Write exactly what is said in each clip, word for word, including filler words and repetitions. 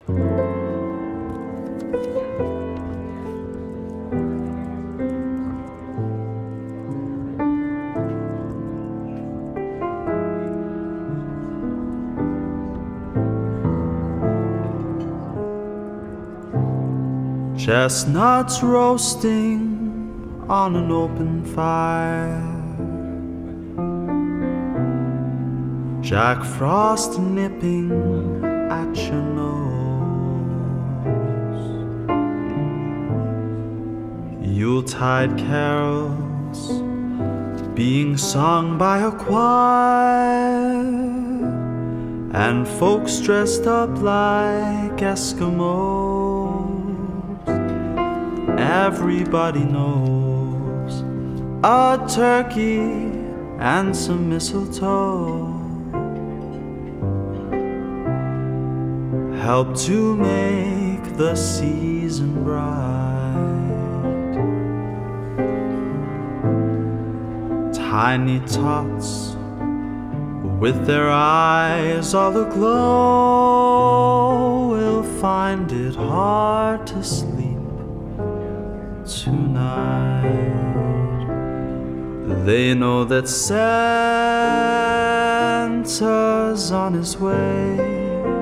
Chestnuts roasting on an open fire, Jack Frost nipping at your nose, Yuletide carols being sung by a choir, and folks dressed up like Eskimos. Everybody knows a turkey and some mistletoe help to make the season bright. Tiny tots with their eyes all aglow will find it hard to sleep tonight. They know that Santa's on his way.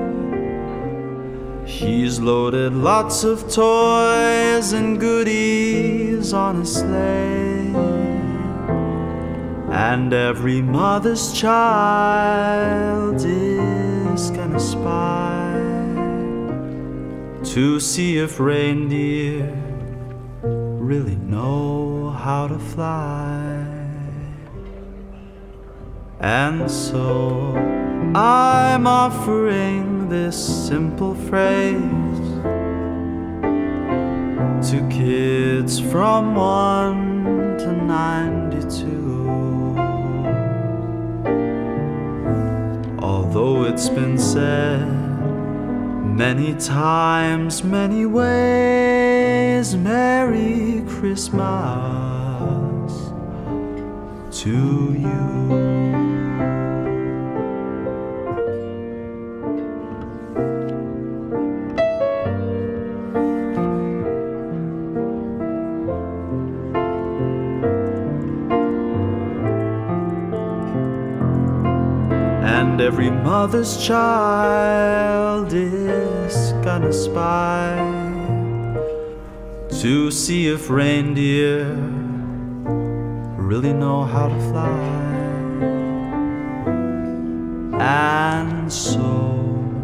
He's loaded lots of toys and goodies on his sleigh, and every mother's child is gonna spy to see if reindeer really know how to fly. And so I'm offering this simple phrase to kids from one to ninety-two. Although it's been said many times, many ways, Merry Christmas to you. And every mother's child is gonna spy to see if reindeer really know how to fly. And so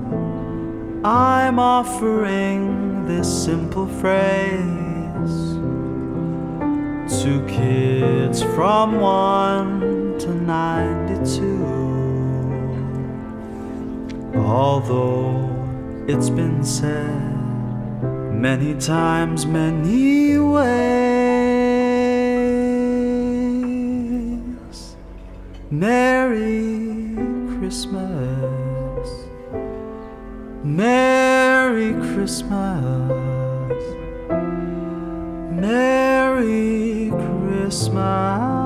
I'm offering this simple phrase to kids from one to ninety-two. Although it's been said many times, many ways, Merry Christmas, Merry Christmas, Merry Christmas.